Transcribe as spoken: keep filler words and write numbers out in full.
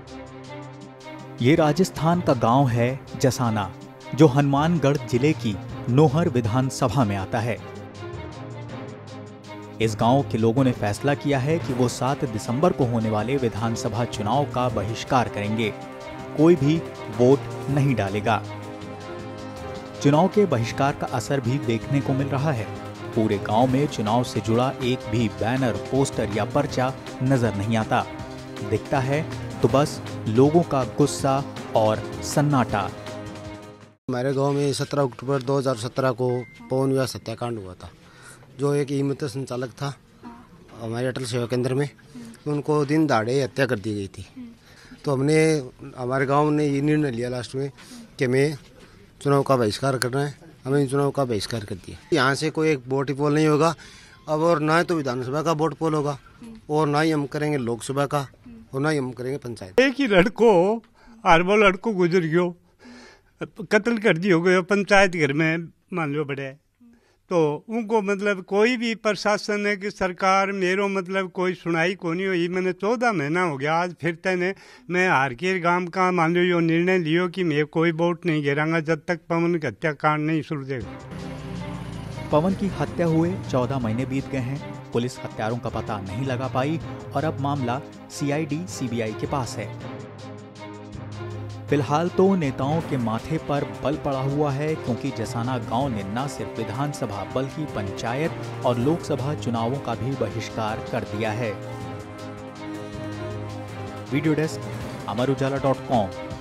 ये राजस्थान का गांव है जसाना, जो हनुमानगढ़ जिले की नोहर विधानसभा में आता है। इस गांव के लोगों ने फैसला किया है कि वो सात दिसंबर को होने वाले विधानसभा चुनाव का बहिष्कार करेंगे। कोई भी वोट नहीं डालेगा। चुनाव के बहिष्कार का असर भी देखने को मिल रहा है। पूरे गांव में चुनाव से जुड़ा एक भी बैनर, पोस्टर या पर्चा नजर नहीं आता। दिखता है तो बस लोगों का गुस्सा और सन्नाटा। हमारे गांव में सत्रह अक्टूबर दो हज़ार सत्रह को पवन विवाह हत्याकांड हुआ था। जो एक ईमत संचालक था हमारे अटल सेवा केंद्र में, उनको दिन दहाड़े हत्या कर दी गई थी। तो हमने हमारे गांव ने ये निर्णय लिया लास्ट में कि हमें चुनाव का बहिष्कार करना है। हमें चुनाव का बहिष्कार कर दिया। यहाँ से कोई एक वोट पोल नहीं होगा अब, और ना ही तो विधानसभा का वोट पोल होगा, और ना ही हम करेंगे लोकसभा का, और ना ही हम करेंगे पंचायत। एक ही लड़को और वो लड़को गुजर गयो, कत्ल कर दियो गयो पंचायत घर में मान लो बड़े। तो उनको मतलब कोई भी प्रशासन है कि सरकार मेरो मतलब कोई सुनाई को नहीं हुई। मैंने चौदह महीना हो गया आज फिर तने मैं हारकेर गांव का मान लो यो निर्णय लियो कि मैं कोई वोट नहीं गिराऊंगा जब तक पवन की हत्याकांड नहीं सुलझेगा। पवन की हत्या हुए चौदह महीने बीत गए हैं। पुलिस हत्यारों का पता नहीं लगा पाई और अब मामला सी I D C B I के पास है। फिलहाल तो नेताओं के माथे पर बल पड़ा हुआ है, क्योंकि जसाना गांव ने न सिर्फ विधानसभा बल्कि पंचायत और लोकसभा चुनावों का भी बहिष्कार कर दिया है। Video desk Amar Ujala dot com.